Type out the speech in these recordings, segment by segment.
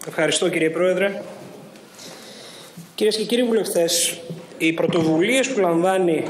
Ευχαριστώ, κύριε Πρόεδρε. Κυρίες και κύριοι βουλευτές, οι πρωτοβουλίες που λαμβάνει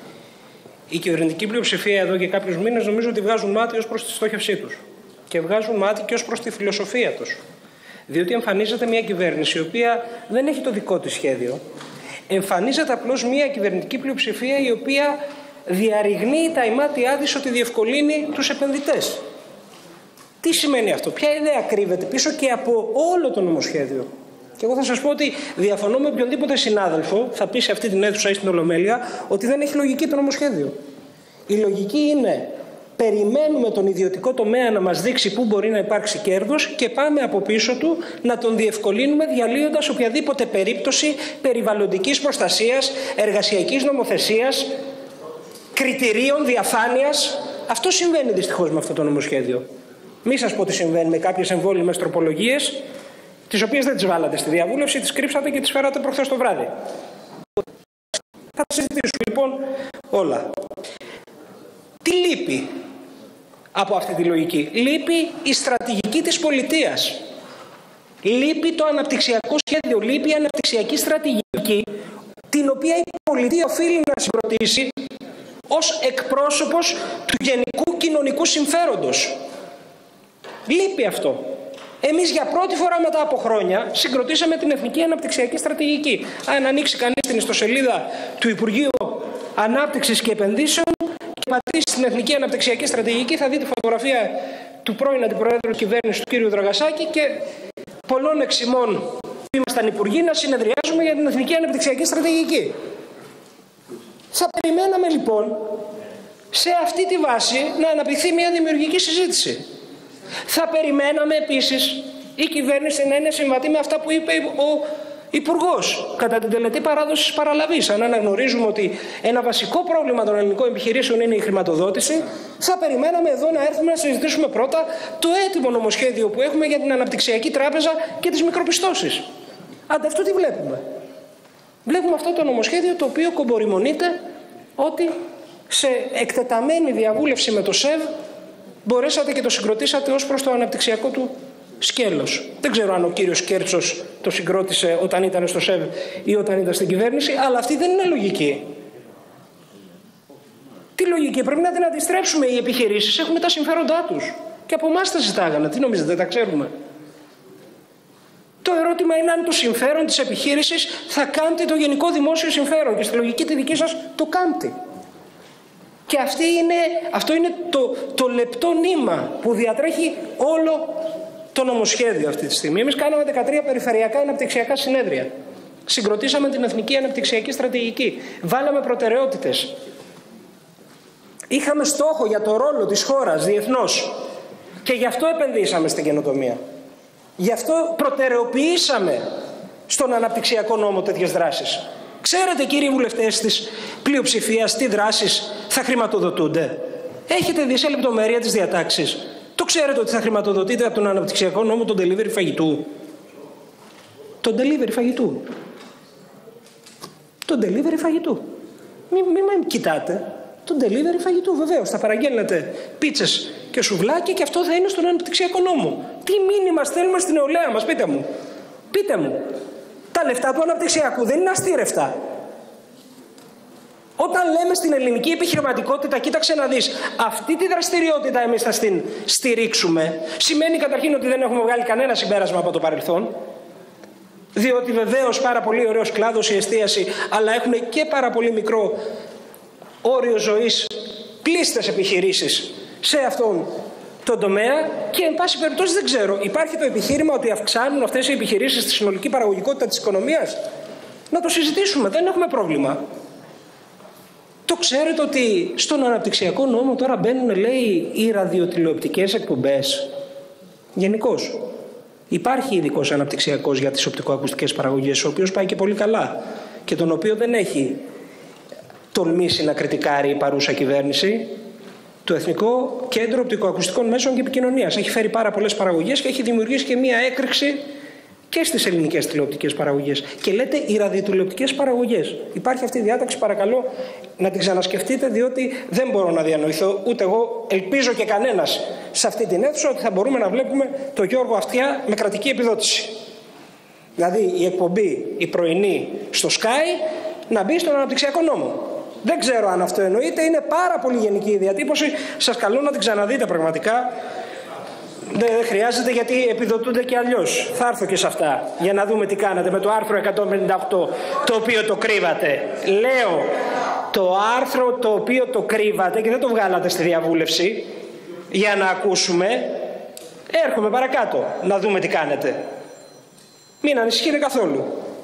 η κυβερνητική πλειοψηφία εδώ και κάποιους μήνες νομίζω ότι βγάζουν μάτι ως προς τη στόχευσή τους και βγάζουν μάτι και ως προς τη φιλοσοφία τους. Διότι εμφανίζεται μια κυβέρνηση η οποία δεν έχει το δικό της σχέδιο. Εμφανίζεται απλώς μια κυβερνητική πλειοψηφία η οποία διαρριγνύει τα ημάτια της ότι διευκολύνει τους επενδυτές. Τι σημαίνει αυτό, ποια ιδέα κρύβεται πίσω και από όλο το νομοσχέδιο. Και εγώ θα σας πω ότι διαφωνώ με οποιονδήποτε συνάδελφο, θα πει σε αυτή την αίθουσα ή στην Ολομέλεια, ότι δεν έχει λογική το νομοσχέδιο. Η λογική είναι περιμένουμε τον ιδιωτικό τομέα να μας δείξει πού μπορεί να υπάρξει κέρδος και πάμε από πίσω του να τον διευκολύνουμε διαλύοντας οποιαδήποτε περίπτωση περιβαλλοντικής προστασίας, εργασιακής νομοθεσίας, κριτηρίων, διαφάνειας. Αυτό συμβαίνει δυστυχώς με αυτό το νομοσχέδιο. Μη σας πω τι συμβαίνει με κάποιες εμβόλυμες τροπολογίες, τις οποίες δεν τις βάλατε στη διαβούλευση, τις κρύψατε και τις φέρατε προχθές το βράδυ. Θα συζητήσουμε λοιπόν όλα. Τι λείπει από αυτή τη λογική? Λείπει η στρατηγική της πολιτείας. Λείπει το αναπτυξιακό σχέδιο, λείπει η αναπτυξιακή στρατηγική, την οποία η πολιτεία οφείλει να συγκροτήσει ως εκπρόσωπος του γενικού κοινωνικού συμφέροντος. Λείπει αυτό. Εμείς για πρώτη φορά μετά από χρόνια συγκροτήσαμε την Εθνική Αναπτυξιακή Στρατηγική. Αν ανοίξει κανείς την ιστοσελίδα του Υπουργείου Ανάπτυξης και Επενδύσεων και πατήσει στην Εθνική Αναπτυξιακή Στρατηγική, θα δείτε φωτογραφία του πρώην Αντιπροέδρου κυβέρνησης του κ. Δραγασάκη και πολλών εξημών που ήμασταν υπουργοί να συνεδριάζουμε για την Εθνική Αναπτυξιακή Στρατηγική. Θα περιμέναμε λοιπόν σε αυτή τη βάση να αναπτυχθεί μια δημιουργική συζήτηση. Θα περιμέναμε επίσης η κυβέρνηση να είναι συμβατή με αυτά που είπε ο Υπουργός κατά την τελετή παράδοσης παραλαβής. Αν αναγνωρίζουμε ότι ένα βασικό πρόβλημα των ελληνικών επιχειρήσεων είναι η χρηματοδότηση, θα περιμέναμε εδώ να έρθουμε να συζητήσουμε πρώτα το έτοιμο νομοσχέδιο που έχουμε για την Αναπτυξιακή Τράπεζα και τις μικροπιστώσεις. Άντε, αυτό τι βλέπουμε? Βλέπουμε αυτό το νομοσχέδιο το οποίο κομπορημονείται ότι σε εκτεταμένη διαβούλευση με το ΣΕΒ μπορέσατε και το συγκροτήσατε ως προς το αναπτυξιακό του σκέλος. Δεν ξέρω αν ο κύριος Κέρτσος το συγκρότησε όταν ήταν στο ΣΕΒ ή όταν ήταν στην κυβέρνηση, αλλά αυτή δεν είναι λογική. Τι λογική? Πρέπει να την αντιστρέψουμε. Οι επιχειρήσεις έχουν τα συμφέροντά τους. Και από εμάς τα ζητάγανε. Τι νομίζετε, δεν τα ξέρουμε? Το ερώτημα είναι αν το συμφέρον της επιχείρησης θα κάνετε το γενικό δημόσιο συμφέρον και στη λογική τη δική σας το κάνετε. Και αυτό είναι το λεπτό νήμα που διατρέχει όλο το νομοσχέδιο αυτή τη στιγμή. Εμείς κάναμε 13 περιφερειακά αναπτυξιακά συνέδρια. Συγκροτήσαμε την Εθνική Αναπτυξιακή Στρατηγική. Βάλαμε προτεραιότητες. Είχαμε στόχο για το ρόλο της χώρας διεθνώς. Και γι' αυτό επενδύσαμε στην καινοτομία. Γι' αυτό προτεραιοποιήσαμε στον αναπτυξιακό νόμο τέτοιες δράσεις. Ξέρετε, κύριοι βουλευτές της πλειοψηφίας, τι δράσεις θα χρηματοδοτούνται? Έχετε δει σε λεπτομέρεια τις διατάξεις? Το ξέρετε ότι θα χρηματοδοτείτε από τον αναπτυξιακό νόμο τον delivery φαγητού? Τον delivery φαγητού. Τον delivery φαγητού. Μην με κοιτάτε. Τον delivery φαγητού, βεβαίως. Θα παραγγέλνετε πίτσες και σουβλάκια και αυτό θα είναι στον αναπτυξιακό νόμο. Τι μήνυμα στέλνουμε στην νεολαία μας, πείτε μου? Πείτε μου. Τα λεφτά του αναπτυξιακού δεν είναι αστήρευτα. Όταν λέμε στην ελληνική επιχειρηματικότητα, κοίταξε να δεις, αυτή τη δραστηριότητα εμείς θα την στηρίξουμε, σημαίνει καταρχήν ότι δεν έχουμε βγάλει κανένα συμπέρασμα από το παρελθόν, διότι βεβαίως πάρα πολύ ωραίος κλάδος η εστίαση, αλλά έχουν και πάρα πολύ μικρό όριο ζωής πλήστες επιχειρήσεις σε αυτόν τον τομέα και εν πάση περιπτώσει δεν ξέρω, υπάρχει το επιχείρημα ότι αυξάνουν αυτές οι επιχειρήσεις τη συνολική παραγωγικότητα της οικονομίας? Να το συζητήσουμε, δεν έχουμε πρόβλημα. Το ξέρετε ότι στον αναπτυξιακό νόμο τώρα μπαίνουν, λέει, οι ραδιοτηλεοπτικές εκπομπές? Γενικώς. Υπάρχει ειδικός αναπτυξιακός για τις οπτικοακουστικές παραγωγές, ο οποίος πάει και πολύ καλά και τον οποίο δεν έχει τολμήσει να κριτικάρει η παρούσα κυβέρνηση. Το Εθνικό Κέντρο Οπτικοακουστικών Μέσων και Επικοινωνίας έχει φέρει πάρα πολλές παραγωγές και έχει δημιουργήσει και μία έκρηξη και στις ελληνικές τηλεοπτικές παραγωγές. Και λέτε οι ραδιοτηλεοπτικές παραγωγές. Υπάρχει αυτή η διάταξη, παρακαλώ να την ξανασκεφτείτε, διότι δεν μπορώ να διανοηθώ, ούτε εγώ, ελπίζω και κανένας σε αυτή την αίθουσα, ότι θα μπορούμε να βλέπουμε τον Γιώργο Αυτιά με κρατική επιδότηση. Δηλαδή η εκπομπή, η πρωινή στο Sky, να μπει στον αναπτυξιακό νόμο. Δεν ξέρω αν αυτό εννοείται, είναι πάρα πολύ γενική η διατύπωση. Σας καλώ να την ξαναδείτε πραγματικά. Δεν χρειάζεται, γιατί επιδοτούνται και αλλιώς. Θα έρθω και σε αυτά για να δούμε τι κάνατε με το άρθρο 158, το οποίο το κρύβατε. Λέω, το άρθρο το οποίο το κρύβατε και δεν το βγάλατε στη διαβούλευση για να ακούσουμε. Έρχομαι παρακάτω να δούμε τι κάνετε. Μην ανησυχείτε καθόλου.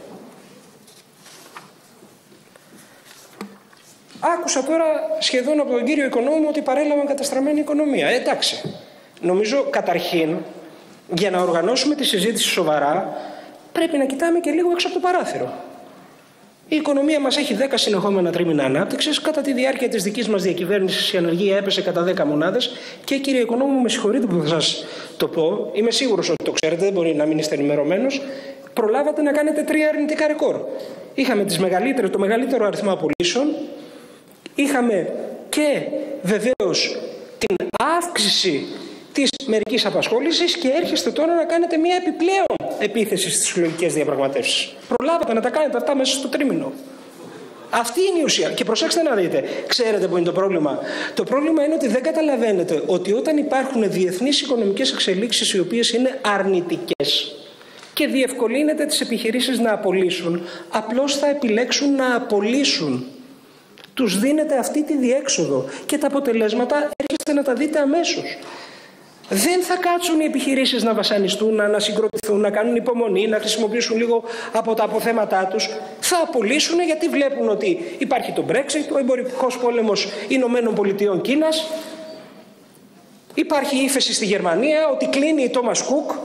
Άκουσα τώρα σχεδόν από τον κύριο Οικονόμου ότι παρέλαβαν καταστραμμένη οικονομία. Εντάξει. Νομίζω καταρχήν, για να οργανώσουμε τη συζήτηση σοβαρά, πρέπει να κοιτάμε και λίγο έξω από το παράθυρο. Η οικονομία μας έχει 10 συνεχόμενα τρίμηνα ανάπτυξης. Κατά τη διάρκεια της δικής μας διακυβέρνησης η ανεργία έπεσε κατά 10 μονάδες. Και κύριε Οικονόμου, με συγχωρείτε που θα σας το πω, είμαι σίγουρος ότι το ξέρετε, δεν μπορεί να μην είστε ενημερωμένος. Προλάβατε να κάνετε 3 αρνητικά ρεκόρ. Είχαμε το μεγαλύτερο αριθμό απολύσεων. Είχαμε και βεβαίως την αύξηση της μερικής απασχόλησης και έρχεστε τώρα να κάνετε μια επιπλέον επίθεση στις συλλογικές διαπραγματεύσεις. Προλάβατε να τα κάνετε αυτά μέσα στο τρίμηνο. Αυτή είναι η ουσία. Και προσέξτε να δείτε, ξέρετε που είναι το πρόβλημα. Το πρόβλημα είναι ότι δεν καταλαβαίνετε ότι όταν υπάρχουν διεθνείς οικονομικές εξελίξεις οι οποίες είναι αρνητικές και διευκολύνεται τις επιχειρήσεις να απολύσουν, απλώς θα επιλέξουν να απολύσουν. Τους δίνετε αυτή τη διέξοδο και τα αποτελέσματα έρχεστε να τα δείτε αμέσως. Δεν θα κάτσουν οι επιχειρήσεις να βασανιστούν, να ανασυγκροτηθούν, να κάνουν υπομονή, να χρησιμοποιήσουν λίγο από τα αποθέματά τους. Θα απολύσουν γιατί βλέπουν ότι υπάρχει το Brexit, ο εμπορικός πόλεμος Ηνωμένων Πολιτειών Κίνας, υπάρχει ύφεση στη Γερμανία, ότι κλείνει η Thomas Cook,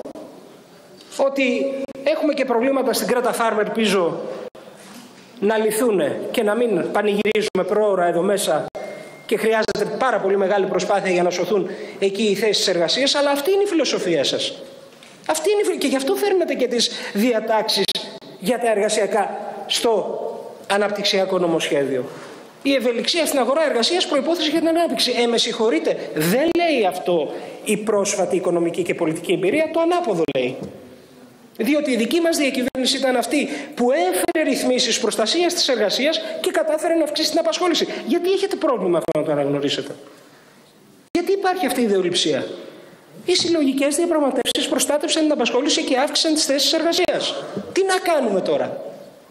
ότι έχουμε και προβλήματα στην Greta Farm, ελπίζω να λυθούν και να μην πανηγυρίζουμε πρόωρα εδώ μέσα και χρειάζεται πάρα πολύ μεγάλη προσπάθεια για να σωθούν εκεί οι θέσεις εργασίας, αλλά αυτή είναι η φιλοσοφία σας. Αυτή είναι και γι' αυτό φέρνετε και τις διατάξεις για τα εργασιακά στο αναπτυξιακό νομοσχέδιο. Η ευελιξία στην αγορά εργασίας προϋπόθεση για την ανάπτυξη. Με συγχωρείτε, δεν λέει αυτό η πρόσφατη οικονομική και πολιτική εμπειρία, το ανάποδο λέει. Διότι η δική μας διακυβέρνηση ήταν αυτή που έφερε ρυθμίσεις προστασίας της εργασίας και κατάφερε να αυξήσει την απασχόληση. Γιατί έχετε πρόβλημα αυτό να το αναγνωρίσετε? Γιατί υπάρχει αυτή η ιδεολειψία? Οι συλλογικές διαπραγματεύσεις προστάτευσαν την απασχόληση και αύξησαν τις θέσεις εργασίας. Τι να κάνουμε τώρα?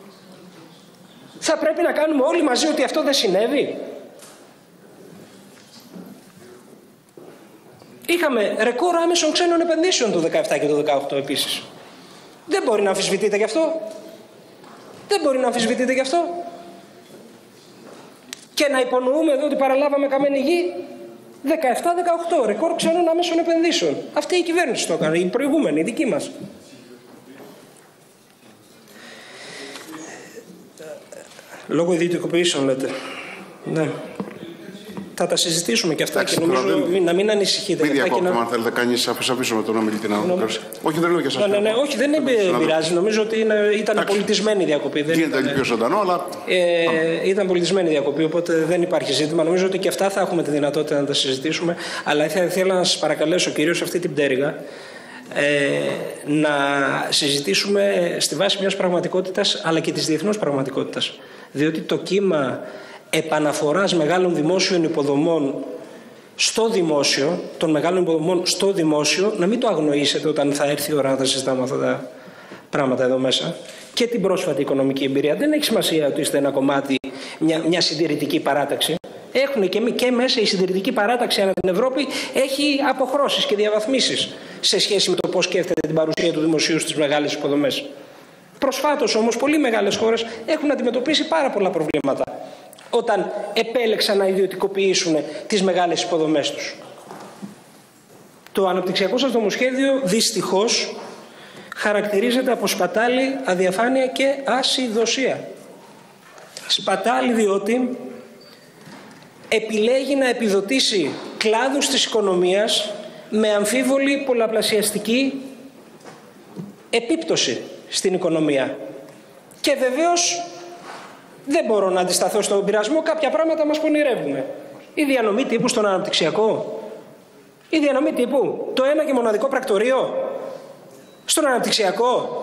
Θα πρέπει να κάνουμε όλοι μαζί ότι αυτό δεν συνέβη? Είχαμε ρεκόρ άμεσων ξένων επενδύσεων το 2017 και το 2018 επίσης. Δεν μπορεί να αμφισβητείτε γι' αυτό. Δεν μπορεί να αμφισβητείτε γι' αυτό. Και να υπονοούμε εδώ ότι παραλάβαμε καμένη γη. 17-18 ρεκόρ ξένων άμεσων επενδύσεων. Αυτή η κυβέρνηση το έκανε, η προηγούμενη, η δική μας. Λόγω ιδιωτικοποιήσεων λέτε. Ναι. Θα τα συζητήσουμε και αυτά. Και νομίζω να μην ανησυχείτε. Μην διακόπτουμε, αν θέλετε, κανείς αφήσω με τον ομιλητή να ολοκληρώσει. Όχι, δεν λέω για σας. Ναι, όχι, δεν πειράζει. Νομίζω ότι ήταν πολιτισμένη διακοπή. Γίνεται πιο ζωντανό, αλλά. Ήταν πολιτισμένη διακοπή, οπότε δεν υπάρχει ζήτημα. Νομίζω ότι και αυτά θα έχουμε τη δυνατότητα να τα συζητήσουμε. Αλλά ήθελα να σας παρακαλέσω, κυρίως αυτή την πτέρυγα, να συζητήσουμε στη βάση μιας πραγματικότητας, αλλά και της διεθνούς πραγματικότητας. Διότι το κύμα επαναφοράς μεγάλων δημόσιων υποδομών στο δημόσιο, των μεγάλων υποδομών στο δημόσιο, να μην το αγνοήσετε όταν θα έρθει η ώρα να τα συζητάμε αυτά τα πράγματα εδώ μέσα. Και την πρόσφατη οικονομική εμπειρία. Δεν έχει σημασία ότι είστε ένα κομμάτι, μια συντηρητική παράταξη. Έχουν και μέσα η συντηρητική παράταξη ανά την Ευρώπη έχει αποχρώσεις και διαβαθμίσεις σε σχέση με το πώς σκέφτεται την παρουσία του δημοσίου στις μεγάλες υποδομές. Προσφάτως όμως πολύ μεγάλες χώρες έχουν αντιμετωπίσει πάρα πολλά προβλήματα όταν επέλεξαν να ιδιωτικοποιήσουν τις μεγάλες υποδομές τους. Το αναπτυξιακό σας νομοσχέδιο δυστυχώς χαρακτηρίζεται από σπατάλη, αδιαφάνεια και ασυδοσία. Σπατάλη διότι επιλέγει να επιδοτήσει κλάδους της οικονομίας με αμφίβολη πολλαπλασιαστική επίπτωση στην οικονομία. Και βεβαίως δεν μπορώ να αντισταθώ στον πειρασμό, κάποια πράγματα μας πονηρεύουν. Η διανομή τύπου στον αναπτυξιακό. Η διανομή τύπου, το ένα και μοναδικό πρακτορείο στον αναπτυξιακό.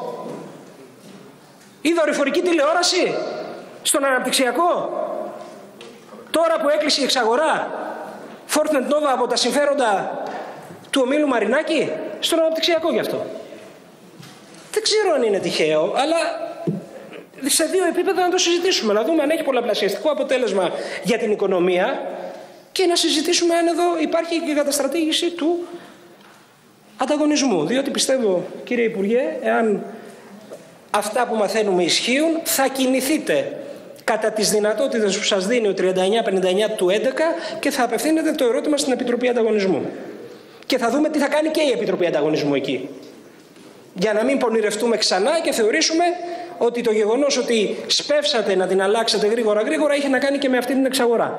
Η δορυφορική τηλεόραση στον αναπτυξιακό. Τώρα που έκλεισε η εξαγορά Fortnite Nova από τα συμφέροντα του ομίλου Μαρινάκη, στον αναπτυξιακό γι' αυτό. Δεν ξέρω αν είναι τυχαίο, αλλά σε δύο επίπεδα να το συζητήσουμε, να δούμε αν έχει πολλαπλασιαστικό αποτέλεσμα για την οικονομία και να συζητήσουμε αν εδώ υπάρχει και καταστρατήγηση του ανταγωνισμού. Διότι πιστεύω, κύριε Υπουργέ, εάν αυτά που μαθαίνουμε ισχύουν, θα κινηθείτε κατά τις δυνατότητες που σας δίνει ο 3959 του 11 και θα απευθύνετε το ερώτημα στην Επιτροπή Ανταγωνισμού. Και θα δούμε τι θα κάνει και η Επιτροπή Ανταγωνισμού εκεί. Για να μην πονηρευτούμε ξανά και θεωρήσουμε ότι το γεγονός ότι σπεύσατε να την αλλάξετε γρήγορα είχε να κάνει και με αυτή την εξαγορά.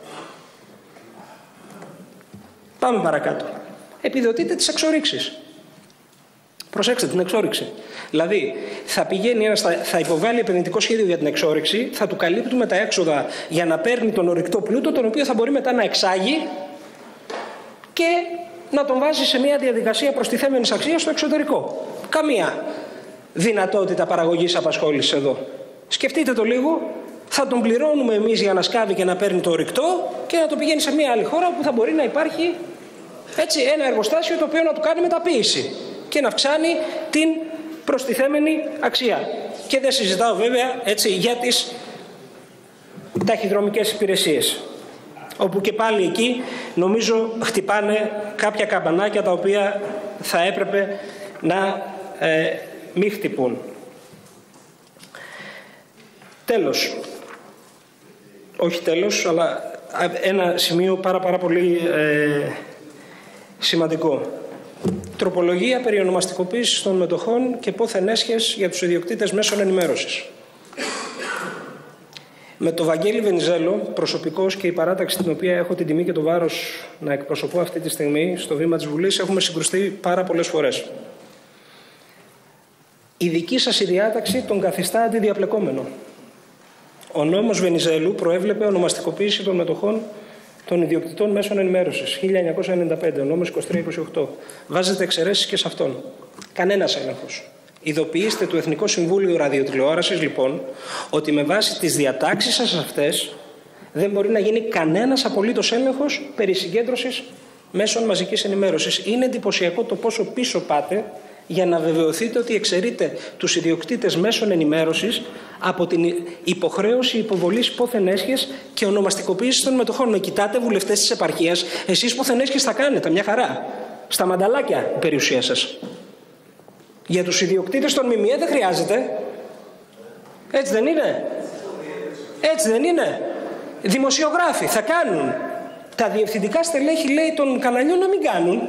Πάμε παρακάτω. Επιδοτείτε τις εξορίξεις. Προσέξτε την εξόρυξη. Δηλαδή, θα υποβάλει επενδυτικό σχέδιο για την εξόρυξη, θα του καλύπτουμε τα έξοδα για να παίρνει τον ορυκτό πλούτο, τον οποίο θα μπορεί μετά να εξάγει και να τον βάζει σε μια διαδικασία προστιθέμενης αξίας στο εξωτερικό. Καμία δυνατότητα παραγωγής απασχόλησης εδώ. Σκεφτείτε το λίγο, θα τον πληρώνουμε εμείς για να σκάβει και να παίρνει το ορυκτό και να το πηγαίνει σε μια άλλη χώρα που θα μπορεί να υπάρχει έτσι, ένα εργοστάσιο το οποίο να του κάνει μεταποίηση και να αυξάνει την προστιθέμενη αξία. Και δεν συζητάω βέβαια έτσι, για τις ταχυδρομικές υπηρεσίες, όπου και πάλι εκεί νομίζω χτυπάνε κάποια καμπανάκια τα οποία θα έπρεπε να μην χτυπούν. Τέλος, όχι τέλος, αλλά ένα σημείο πάρα πολύ σημαντικό. Τροπολογία περί ονομαστικοποίησης των μετοχών και πόθεν έσχες για τους ιδιοκτήτες μέσων ενημέρωσης. Με τον Βαγγέλη Βενιζέλο, προσωπικώς και η παράταξη την οποία έχω την τιμή και το βάρος να εκπροσωπώ αυτή τη στιγμή στο βήμα της Βουλής, έχουμε συγκρουστεί πάρα πολλές φορές. Η δική σας η διάταξη τον καθιστά αντιδιαπλεκόμενο. Ο νόμος Βενιζέλου προέβλεπε ονομαστικοποίηση των μετοχών των ιδιοκτητών μέσων ενημέρωσης, 1995, ο νόμος 2328. Βάζετε εξαιρέσεις και σε αυτόν. Κανένας έλεγχος. Ειδοποιήστε το Εθνικό Συμβούλιο Ραδιοτηλεόρασης, λοιπόν, ότι με βάση τις διατάξεις σας αυτές δεν μπορεί να γίνει κανένας απολύτως έλεγχος περί συγκέντρωσης μέσων μαζικής ενημέρωσης. Είναι εντυπωσιακό το πόσο πίσω πάτε για να βεβαιωθείτε ότι εξαιρείτε τους ιδιοκτήτες μέσων ενημέρωσης από την υποχρέωση υποβολής πόθεν έσχες και ονομαστικοποίησης των μετοχών. Με κοιτάτε βουλευτές της επαρχίας, εσείς πόθεν έσχες θα κάνετε, μια χαρά. Στα μανταλάκια η περιουσία σας. Για τους ιδιοκτήτες των ΜΜΕ δεν χρειάζεται. Έτσι δεν είναι? Έτσι δεν είναι? Δημοσιογράφοι θα κάνουν. Τα διευθυντικά στελέχη, λέει, των καναλιών να μην κάνουν.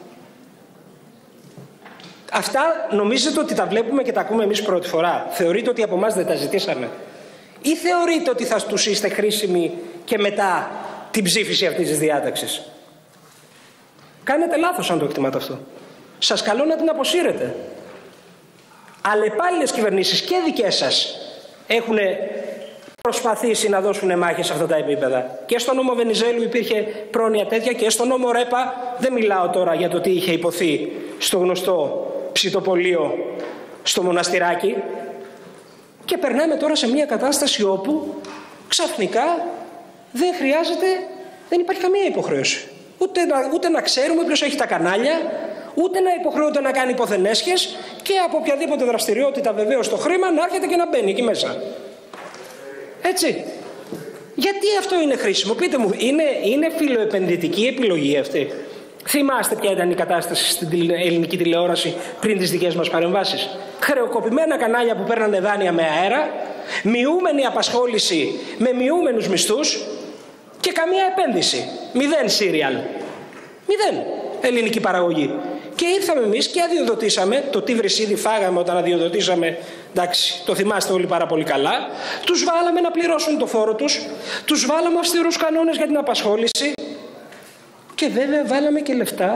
Αυτά νομίζετε ότι τα βλέπουμε και τα ακούμε εμείς πρώτη φορά? Θεωρείτε ότι από εμάς δεν τα ζητήσαμε? Ή θεωρείτε ότι θα τους είστε χρήσιμοι και μετά την ψήφιση αυτής της διάταξης? Κάνετε λάθος αν το εκτιμάτε αυτό. Σας καλώ να την αποσύρετε. Αλλεπάλληλες κυβερνήσεις και δικές σας έχουν προσπαθήσει να δώσουν μάχες σε αυτά τα επίπεδα. Και στο νόμο Βενιζέλου υπήρχε πρόνοια τέτοια και στο νόμο ΡΕΠΑ, δεν μιλάω τώρα για το τι είχε υποθεί στο γνωστό ψητοπολείο στο Μοναστηράκι. Και περνάμε τώρα σε μια κατάσταση όπου ξαφνικά δεν χρειάζεται, δεν υπάρχει καμία υποχρέωση. Ούτε να ξέρουμε ποιος έχει τα κανάλια, ούτε να υποχρεούται να κάνει πόθεν έσχες και από οποιαδήποτε δραστηριότητα βεβαίως το χρήμα να έρχεται και να μπαίνει εκεί μέσα. Έτσι. Γιατί αυτό είναι χρήσιμο? Πείτε μου, είναι φιλοεπενδυτική επιλογή αυτή? Θυμάστε ποια ήταν η κατάσταση στην ελληνική τηλεόραση πριν τις δικές μας παρεμβάσεις? Χρεοκοπημένα κανάλια που παίρνανε δάνεια με αέρα, μειούμενη απασχόληση με μειούμενους μισθούς και καμία επένδυση. 0 σύριαλ. 0 ελληνική παραγωγή. Και ήρθαμε εμείς και αδειοδοτήσαμε, το τι βρυσίδι φάγαμε όταν αδειοδοτήσαμε, εντάξει, το θυμάστε όλοι πάρα πολύ καλά, τους βάλαμε να πληρώσουν το φόρο τους βάλαμε αυστηρούς κανόνες για την απασχόληση και βέβαια βάλαμε και λεφτά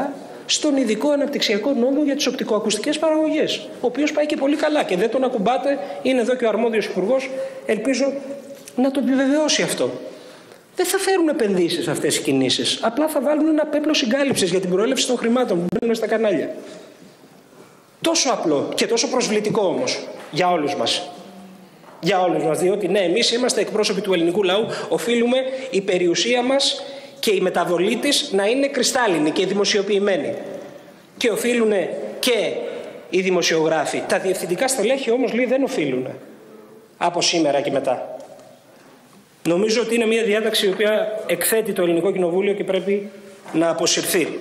στον ειδικό αναπτυξιακό νόμο για τις οπτικοακουστικές παραγωγές, ο οποίος πάει και πολύ καλά και δεν τον ακουμπάτε, είναι εδώ και ο αρμόδιος υπουργός, ελπίζω να το επιβεβαιώσει αυτό. Δεν θα φέρουν επενδύσεις αυτές οι κινήσεις, απλά θα βάλουν ένα πέπλο συγκάλυψης για την προέλευση των χρημάτων που μπαίνουν στα κανάλια. Τόσο απλό και τόσο προσβλητικό όμως για όλους μας. Για όλους μας, διότι ναι, εμείς είμαστε εκπρόσωποι του ελληνικού λαού, οφείλουμε η περιουσία μας και η μεταβολή της να είναι κρυστάλλινη και δημοσιοποιημένη. Και οφείλουν και οι δημοσιογράφοι. Τα διευθυντικά στελέχη όμως λέει δεν οφείλουν από σήμερα και μετά. Νομίζω ότι είναι μια διάταξη η οποία εκθέτει το Ελληνικό Κοινοβούλιο και πρέπει να αποσυρθεί.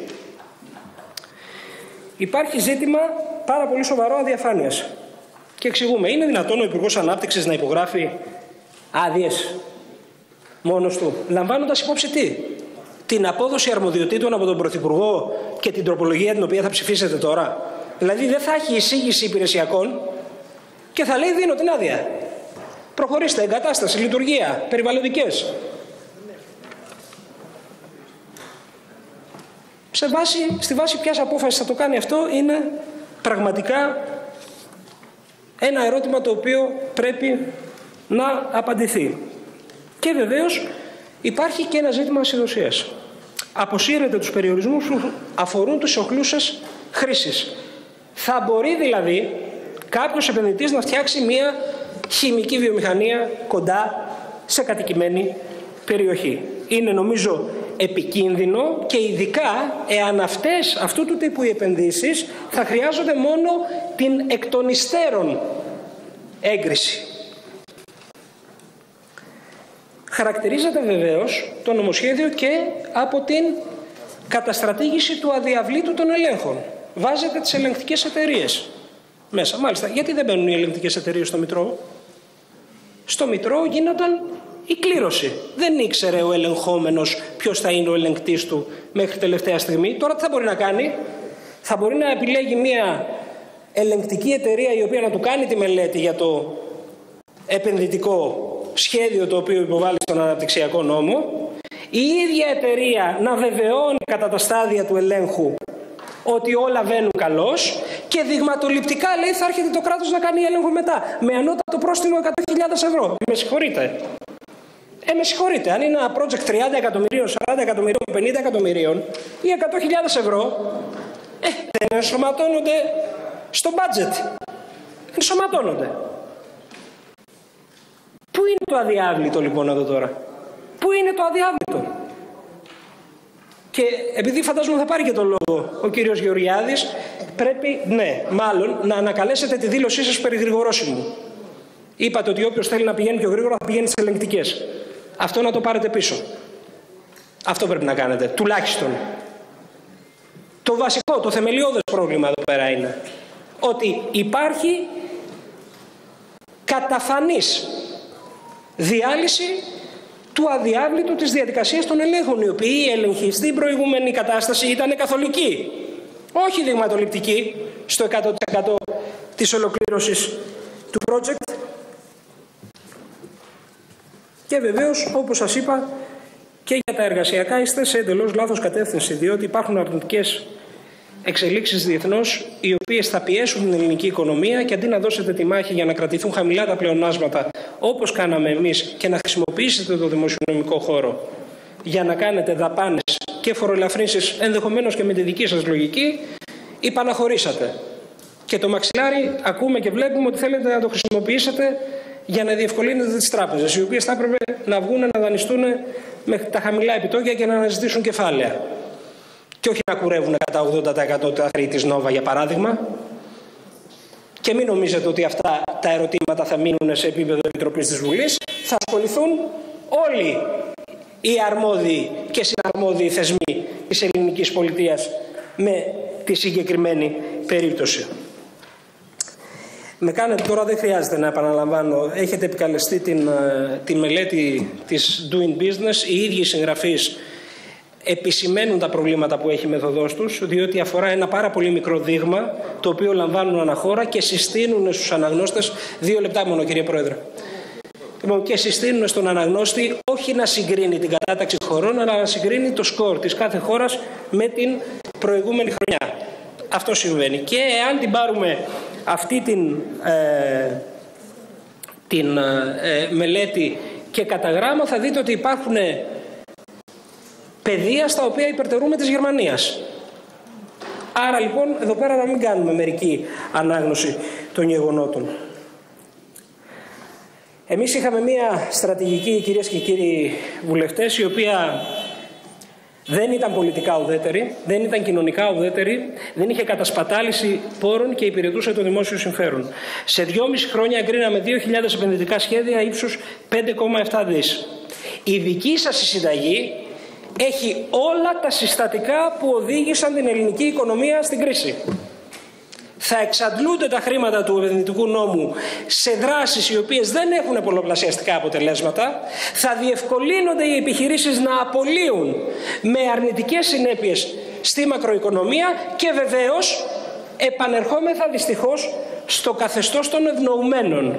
Υπάρχει ζήτημα πάρα πολύ σοβαρό αδιαφάνειας. Και εξηγούμε, είναι δυνατόν ο Υπουργός Ανάπτυξης να υπογράφει άδειες μόνος του, λαμβάνοντας υπόψη τι? Την απόδοση αρμοδιοτήτων από τον Πρωθυπουργό και την τροπολογία την οποία θα ψηφίσετε τώρα. Δηλαδή δεν θα έχει εισήγηση υπηρεσιακών και θα λέει δίνω την άδεια. Προχωρήστε, εγκατάσταση, λειτουργία, περιβαλλοντικές. Στη βάση ποιας απόφασης θα το κάνει αυτό είναι πραγματικά ένα ερώτημα το οποίο πρέπει να απαντηθεί. Και βεβαίως υπάρχει και ένα ζήτημα ασυδοσίας. Αποσύρεται τους περιορισμούς που αφορούν τις οχλούσες χρήσεις. Θα μπορεί δηλαδή κάποιος επενδυτής να φτιάξει μια χημική βιομηχανία κοντά σε κατοικημένη περιοχή. Είναι νομίζω επικίνδυνο και ειδικά εάν αυτού του τύπου οι επενδύσεις θα χρειάζονται μόνο την εκ των υστέρων έγκριση. Χαρακτηρίζεται βεβαίως το νομοσχέδιο και από την καταστρατήγηση του αδιαβλήτου των ελέγχων. Βάζετε τις ελεγκτικές εταιρείες μέσα. Μάλιστα, γιατί δεν μπαίνουν οι ελεγκτικές εταιρείες στο Μητρό? Στο Μητρό γίνονταν η κλήρωση. Δεν ήξερε ο ελεγχόμενος ποιος θα είναι ο ελεγκτής του μέχρι τελευταία στιγμή. Τώρα τι θα μπορεί να κάνει? Θα μπορεί να επιλέγει μια ελεγκτική εταιρεία η οποία να του κάνει τη μελέτη για το επενδυτικό σχέδιο το οποίο υποβάλλει στον αναπτυξιακό νόμο. Η ίδια εταιρεία να βεβαιώνει κατά τα στάδια του ελέγχου ότι όλα βαίνουν καλώς και δειγματοληπτικά λέει θα έρχεται το κράτος να κάνει έλεγχο μετά με ανώτατο πρόστιμο 100.000 ευρώ. Με συγχωρείτε. Με συγχωρείτε. Αν είναι ένα project 30 εκατομμυρίων, 40 εκατομμυρίων, 50 εκατομμυρίων ή 100.000 ευρώ δεν ενσωματώνονται στο budget. Ενσωματώνονται. Πού είναι το αδιάβλητο λοιπόν εδώ τώρα? Πού είναι το αδιάβλητο? Και επειδή φαντάζομαι θα πάρει και τον λόγο ο κύριος Γεωργιάδης, πρέπει, ναι, μάλλον να ανακαλέσετε τη δήλωσή σας περί γρηγορώσιμου. Είπατε ότι όποιος θέλει να πηγαίνει πιο γρήγορα θα πηγαίνει στις ελεγκτικές. Αυτό να το πάρετε πίσω. Αυτό πρέπει να κάνετε, τουλάχιστον. Το βασικό, το θεμελιώδες πρόβλημα εδώ πέρα είναι ότι υπάρχει καταφανής διάλυση του αδιάβλητου της διαδικασίας των ελέγχων, οι οποίοι οι έλεγχοι στην προηγούμενη κατάσταση ήταν καθολικοί, όχι δειγματοληπτικοί στο 100% της ολοκλήρωσης του project. Και βεβαίως, όπως σας είπα, και για τα εργασιακά είστε σε εντελώς λάθος κατεύθυνση, διότι υπάρχουν αρνητικές εξελίξεις διεθνώς, οι οποίες θα πιέσουν την ελληνική οικονομία και αντί να δώσετε τη μάχη για να κρατηθούν χαμηλά τα πλεονάσματα, όπως κάναμε εμείς, και να χρησιμοποιήσετε το δημοσιονομικό χώρο για να κάνετε δαπάνες και φοροελαφρύνσεις, ενδεχομένως και με τη δική σας λογική, υπαναχωρήσατε. Και το μαξιλάρι ακούμε και βλέπουμε ότι θέλετε να το χρησιμοποιήσετε για να διευκολύνετε τις τράπεζες, οι οποίες θα έπρεπε να βγουν να δανειστούν με τα χαμηλά επιτόκια και να αναζητήσουν κεφάλαια. Και όχι να κουρεύουν κατά 80% τα χρέη της Νόβα, για παράδειγμα. Και μην νομίζετε ότι αυτά τα ερωτήματα θα μείνουν σε επίπεδο Επιτροπής της Βουλής. Θα ασχοληθούν όλοι οι αρμόδιοι και συναρμόδιοι θεσμοί της ελληνικής πολιτείας με τη συγκεκριμένη περίπτωση. Με κάνετε τώρα, δεν χρειάζεται να επαναλαμβάνω, έχετε επικαλεστεί τη μελέτη της Doing Business, οι ίδιοι συγγραφείς επισημαίνουν τα προβλήματα που έχει η μεθοδός τους, διότι αφορά ένα πάρα πολύ μικρό δείγμα, το οποίο λαμβάνουν αναχώρα και συστήνουν στους αναγνώστες. 2 λεπτά μόνο, κύριε Πρόεδρε. Λοιπόν, και συστήνουμε στον αναγνώστη όχι να συγκρίνει την κατάταξη χωρών, αλλά να συγκρίνει το σκορ της κάθε χώρας με την προηγούμενη χρονιά. Αυτό συμβαίνει. Και εάν την πάρουμε αυτή την μελέτη και κατά γράμμα, θα δείτε ότι υπάρχουν πεδία στα οποία υπερτερούμε της Γερμανίας. Άρα λοιπόν εδώ πέρα να μην κάνουμε μερική ανάγνωση των γεγονότων. Εμείς είχαμε μία στρατηγική, κυρίες και κύριοι βουλευτές, η οποία δεν ήταν πολιτικά ουδέτερη, δεν ήταν κοινωνικά ουδέτερη, δεν είχε κατασπατάληση πόρων και υπηρετούσε το δημόσιο συμφέρον. Σε 2,5 χρόνια εγκρίναμε 2.000 επενδυτικά σχέδια ύψους 5,7 δις. Η δική σας συνταγή έχει όλα τα συστατικά που οδήγησαν την ελληνική οικονομία στην κρίση. Θα εξαντλούνται τα χρήματα του επενδυτικού νόμου σε δράσεις οι οποίες δεν έχουν πολλαπλασιαστικά αποτελέσματα, θα διευκολύνονται οι επιχειρήσεις να απολύουν με αρνητικές συνέπειες στη μακροοικονομία και βεβαίως επανερχόμεθα δυστυχώς στο καθεστώς των ευνοουμένων.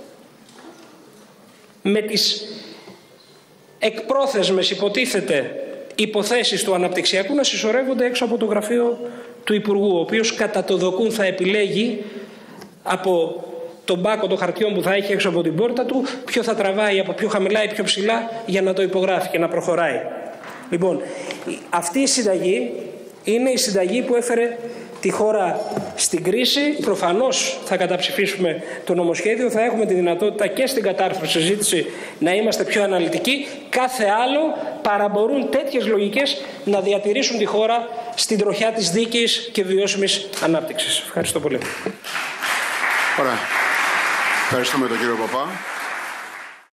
Με τις εκπρόθεσμες υποτίθεται υποθέσεις του αναπτυξιακού να συσσωρεύονται έξω από το γραφείο του Υπουργού, ο οποίος κατά το δοκούν θα επιλέγει από τον πάκο των χαρτιών που θα έχει έξω από την πόρτα του ποιο θα τραβάει από πιο χαμηλά ή πιο ψηλά για να το υπογράφει και να προχωράει. Λοιπόν, αυτή η συνταγή είναι η συνταγή που έφερε τη χώρα στην κρίση. Προφανώς θα καταψηφίσουμε το νομοσχέδιο, θα έχουμε τη δυνατότητα και στην κατάρθρωση συζήτηση να είμαστε πιο αναλυτικοί. Κάθε άλλο παραμπορούν τέτοιες λογικές να διατηρήσουν τη χώρα στην τροχιά της δίκαιης και βιώσιμης ανάπτυξης. Ευχαριστώ πολύ. Ωραία. Ευχαριστούμε τον κύριο Παπά.